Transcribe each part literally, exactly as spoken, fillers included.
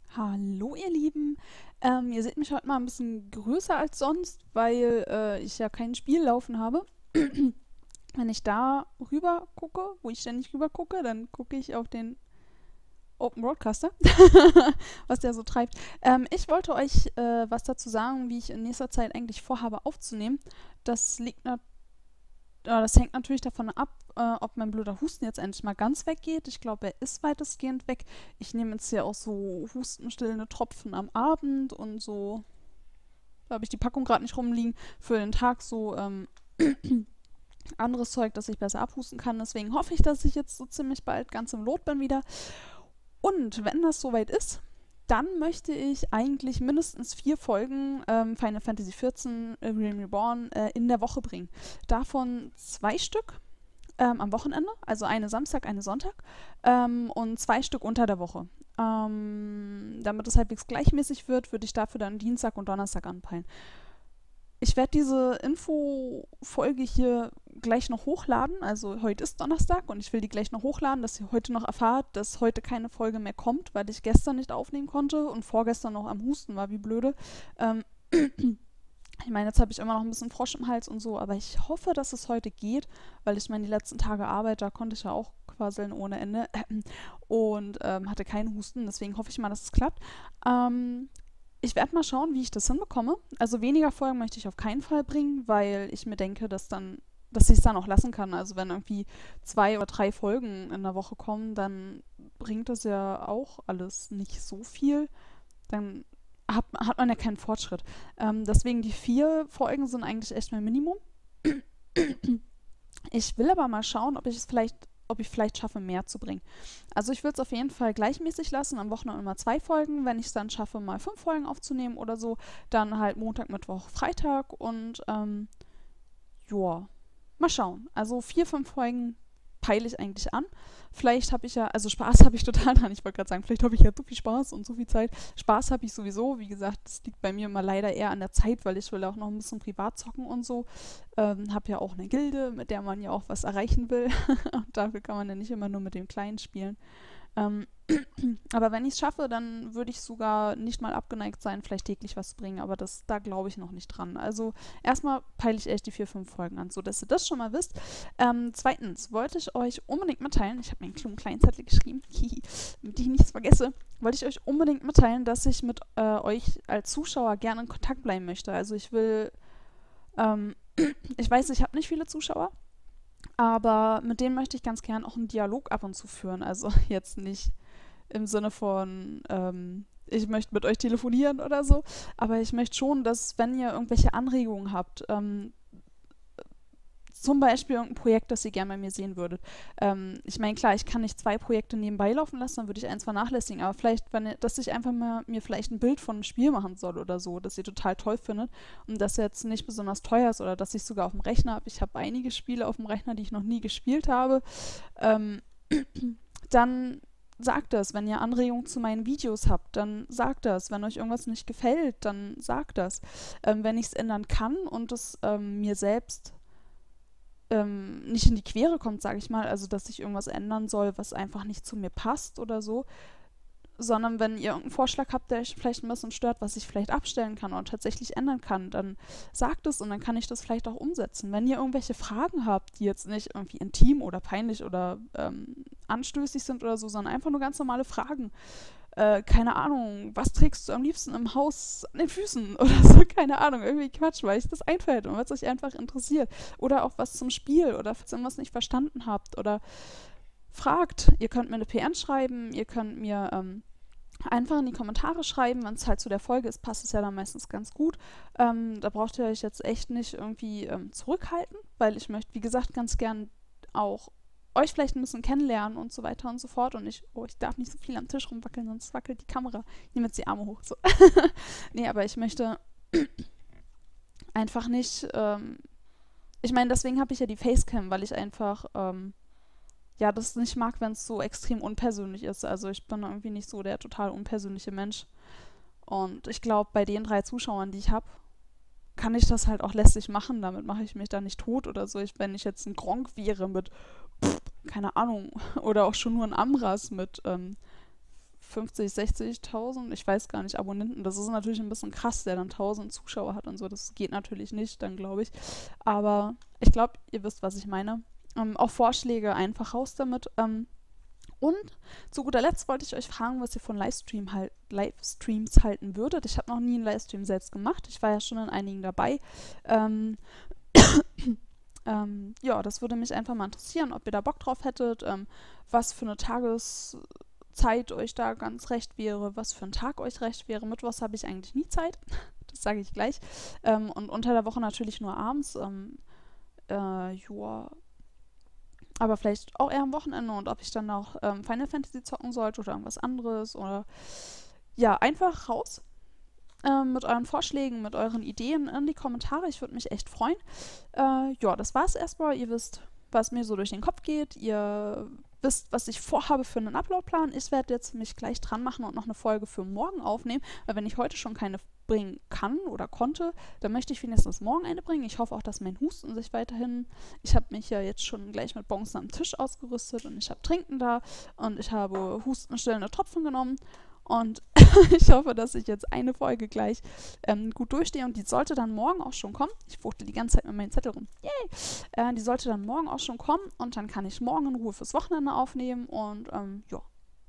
Hallo ihr Lieben, ähm, ihr seht mich heute mal ein bisschen größer als sonst, weil äh, ich ja kein Spiel laufen habe. Wenn ich da rüber gucke, wo ich ständig rüber gucke, dann gucke ich auf den Open Broadcaster, was der so treibt. Ähm, ich wollte euch äh, was dazu sagen, wie ich in nächster Zeit eigentlich vorhabe aufzunehmen. Das liegt na äh, das hängt natürlich davon ab, äh, ob mein blöder Husten jetzt endlich mal ganz weggeht. Ich glaube, er ist weitestgehend weg. Ich nehme jetzt hier auch so hustenstillende Tropfen am Abend und so, da habe ich die Packung gerade nicht rumliegen, für den Tag so ähm, anderes Zeug, dass ich besser abhusten kann. Deswegen hoffe ich, dass ich jetzt so ziemlich bald ganz im Lot bin wieder. Und wenn das soweit ist, dann möchte ich eigentlich mindestens vier Folgen ähm, Final Fantasy vierzehn äh, Realm Reborn äh, in der Woche bringen. Davon zwei Stück ähm, am Wochenende, also eine Samstag, eine Sonntag ähm, und zwei Stück unter der Woche. Ähm, damit es halbwegs gleichmäßig wird, würde ich dafür dann Dienstag und Donnerstag anpeilen. Ich werde diese Info-Folge hier gleich noch hochladen. Also heute ist Donnerstag und ich will die gleich noch hochladen, dass ihr heute noch erfahrt, dass heute keine Folge mehr kommt, weil ich gestern nicht aufnehmen konnte und vorgestern noch am Husten war, wie blöde. Ähm, ich meine, jetzt habe ich immer noch ein bisschen Frosch im Hals und so, aber ich hoffe, dass es heute geht, weil ich meine, die letzten Tage Arbeit, da konnte ich ja auch quasseln ohne Ende und ähm, hatte keinen Husten. Deswegen hoffe ich mal, dass es klappt. Ähm, ich werde mal schauen, wie ich das hinbekomme. Also weniger Folgen möchte ich auf keinen Fall bringen, weil ich mir denke, dass dann, dass ich es dann auch lassen kann. Also wenn irgendwie zwei oder drei Folgen in der Woche kommen, dann bringt das ja auch alles nicht so viel. Dann hat, hat man ja keinen Fortschritt. Ähm, deswegen die vier Folgen sind eigentlich echt mein Minimum. Ich will aber mal schauen, ob ich es vielleicht, ob ich vielleicht schaffe, mehr zu bringen. Also ich würde es auf jeden Fall gleichmäßig lassen, am Wochenende immer zwei Folgen. Wenn ich es dann schaffe, mal fünf Folgen aufzunehmen oder so, dann halt Montag, Mittwoch, Freitag und ähm, ja, mal schauen. Also vier, fünf Folgen peile ich eigentlich an. Vielleicht habe ich ja, also Spaß habe ich total dran. Ich wollte gerade sagen, vielleicht habe ich ja so viel Spaß und so viel Zeit. Spaß habe ich sowieso. Wie gesagt, das liegt bei mir immer leider eher an der Zeit, weil ich will auch noch ein bisschen privat zocken und so. Ähm, habe ja auch eine Gilde, mit der man ja auch was erreichen will. Und dafür kann man ja nicht immer nur mit dem Kleinen spielen. Ähm, aber wenn ich es schaffe, dann würde ich sogar nicht mal abgeneigt sein, vielleicht täglich was zu bringen. Aber das, da glaube ich noch nicht dran. Also erstmal peile ich echt die vier, fünf Folgen an, so dass ihr das schon mal wisst. Ähm, zweitens wollte ich euch unbedingt mitteilen, ich habe mir einen kleinen Zettel geschrieben, damit ich nichts vergesse, wollte ich euch unbedingt mitteilen, dass ich mit äh, euch als Zuschauer gerne in Kontakt bleiben möchte. Also ich will, ähm, ich weiß, ich habe nicht viele Zuschauer, aber mit denen möchte ich ganz gern auch einen Dialog ab und zu führen. Also jetzt nicht im Sinne von, ähm, ich möchte mit euch telefonieren oder so, aber ich möchte schon, dass, wenn ihr irgendwelche Anregungen habt, ähm, zum Beispiel irgendein Projekt, das ihr gerne bei mir sehen würdet. Ähm, ich meine, klar, ich kann nicht zwei Projekte nebenbei laufen lassen, dann würde ich eins vernachlässigen, aber vielleicht, wenn ihr, dass ich einfach mal mir vielleicht ein Bild von einem Spiel machen soll oder so, das ihr total toll findet und das jetzt nicht besonders teuer ist oder dass ich sogar auf dem Rechner habe. Ich habe einige Spiele auf dem Rechner, die ich noch nie gespielt habe. Ähm, dann sagt das. Wenn ihr Anregungen zu meinen Videos habt, dann sagt das. Wenn euch irgendwas nicht gefällt, dann sagt das. Ähm, wenn ich es ändern kann und es ähm, mir selbst ähm, nicht in die Quere kommt, sage ich mal, also dass ich irgendwas ändern soll, was einfach nicht zu mir passt oder so, sondern wenn ihr irgendeinen Vorschlag habt, der euch vielleicht ein bisschen stört, was ich vielleicht abstellen kann oder tatsächlich ändern kann, dann sagt es und dann kann ich das vielleicht auch umsetzen. Wenn ihr irgendwelche Fragen habt, die jetzt nicht irgendwie intim oder peinlich oder ähm, anstößig sind oder so, sondern einfach nur ganz normale Fragen, äh, keine Ahnung, was trägst du am liebsten im Haus an den Füßen oder so, keine Ahnung, irgendwie Quatsch, weil euch das einfällt und weil es euch einfach interessiert. Oder auch was zum Spiel oder falls ihr irgendwas nicht verstanden habt oder fragt. Ihr könnt mir eine P N schreiben, ihr könnt mir ähm, einfach in die Kommentare schreiben, wenn es halt zu der Folge ist, passt es ja dann meistens ganz gut. Ähm, da braucht ihr euch jetzt echt nicht irgendwie ähm, zurückhalten, weil ich möchte, wie gesagt, ganz gern auch euch vielleicht ein bisschen kennenlernen und so weiter und so fort. Und ich, oh, ich darf nicht so viel am Tisch rumwackeln, sonst wackelt die Kamera. Ich nehme jetzt die Arme hoch. So. Nee, aber ich möchte einfach nicht, ähm, ich meine, deswegen habe ich ja die Facecam, weil ich einfach, ähm, ja, das nicht mag, wenn es so extrem unpersönlich ist. Also ich bin irgendwie nicht so der total unpersönliche Mensch. Und ich glaube, bei den drei Zuschauern, die ich habe, kann ich das halt auch lästig machen. Damit mache ich mich da nicht tot oder so. Ich, wenn ich jetzt ein Gronk wäre mit, pff, keine Ahnung, oder auch schon nur ein Amras mit ähm, fünfzig, sechzigtausend, ich weiß gar nicht, Abonnenten. Das ist natürlich ein bisschen krass, der dann tausend Zuschauer hat und so. Das geht natürlich nicht, dann glaube ich. Aber ich glaube, ihr wisst, was ich meine. Ähm, auch Vorschläge, einfach raus damit. Ähm, und zu guter Letzt wollte ich euch fragen, was ihr von Livestream halt, Livestreams halten würdet. Ich habe noch nie einen Livestream selbst gemacht. Ich war ja schon in einigen dabei. Ähm, ähm, ja, das würde mich einfach mal interessieren, ob ihr da Bock drauf hättet, ähm, was für eine Tageszeit euch da ganz recht wäre, was für ein Tag euch recht wäre. Mittwochs habe ich eigentlich nie Zeit. Das sage ich gleich. Ähm, und unter der Woche natürlich nur abends. Ähm, äh, joa. Aber vielleicht auch eher am Wochenende und ob ich dann noch ähm, Final Fantasy zocken sollte oder irgendwas anderes oder ja, einfach raus ähm, mit euren Vorschlägen, mit euren Ideen in die Kommentare. Ich würde mich echt freuen. Äh, ja, das war's erstmal. Ihr wisst, was mir so durch den Kopf geht. Ihr wisst, was ich vorhabe für einen Uploadplan. Ich werde jetzt mich gleich dran machen und noch eine Folge für morgen aufnehmen, weil wenn ich heute schon keine bringen kann oder konnte, dann möchte ich wenigstens morgen eine bringen. Ich hoffe auch, dass mein Husten sich weiterhin... Ich habe mich ja jetzt schon gleich mit Bonzen am Tisch ausgerüstet und ich habe Trinken da und ich habe hustenstillende Tropfen genommen und ich hoffe, dass ich jetzt eine Folge gleich ähm, gut durchstehe und die sollte dann morgen auch schon kommen. Ich fuchtel die ganze Zeit mit meinen Zettel rum. Yay! Äh, die sollte dann morgen auch schon kommen und dann kann ich morgen in Ruhe fürs Wochenende aufnehmen und ähm, ja.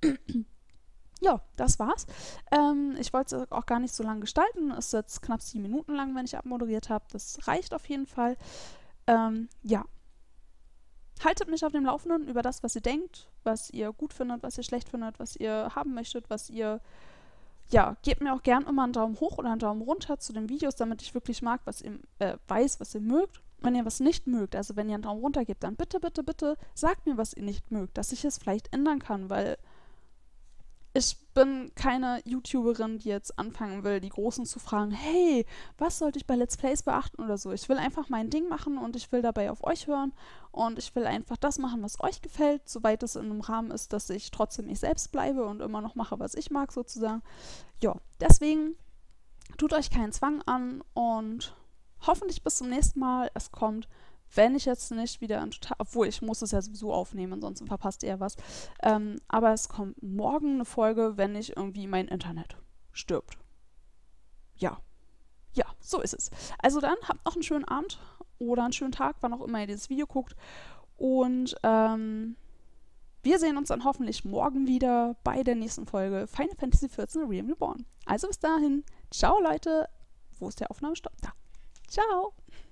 Ja, das war's. Ähm, ich wollte es auch gar nicht so lang gestalten. Es ist jetzt knapp sieben Minuten lang, wenn ich abmoderiert habe. Das reicht auf jeden Fall. Ähm, ja. Haltet mich auf dem Laufenden über das, was ihr denkt, was ihr gut findet, was ihr schlecht findet, was ihr haben möchtet, was ihr... Ja, gebt mir auch gern immer einen Daumen hoch oder einen Daumen runter zu den Videos, damit ich wirklich mag, was ihr äh, weiß, was ihr mögt. Wenn ihr was nicht mögt, also wenn ihr einen Daumen runter gebt, dann bitte, bitte, bitte sagt mir, was ihr nicht mögt, dass ich es vielleicht ändern kann, weil ich bin keine YouTuberin, die jetzt anfangen will, die Großen zu fragen, hey, was sollte ich bei Let's Plays beachten oder so. Ich will einfach mein Ding machen und ich will dabei auf euch hören und ich will einfach das machen, was euch gefällt, soweit es in einem Rahmen ist, dass ich trotzdem ich selbst bleibe und immer noch mache, was ich mag sozusagen. Ja, deswegen tut euch keinen Zwang an und hoffentlich bis zum nächsten Mal. Es kommt, wenn ich jetzt nicht wieder ein total, obwohl ich muss es ja sowieso aufnehmen, ansonsten verpasst ihr was. Ähm, aber es kommt morgen eine Folge, wenn nicht irgendwie mein Internet stirbt. Ja. Ja, so ist es. Also dann habt noch einen schönen Abend oder einen schönen Tag, wann auch immer ihr dieses Video guckt. Und ähm, wir sehen uns dann hoffentlich morgen wieder bei der nächsten Folge Final Fantasy vierzehn Realm Reborn. Also bis dahin. Ciao, Leute. Wo ist der Aufnahmestopp? Da. Ciao.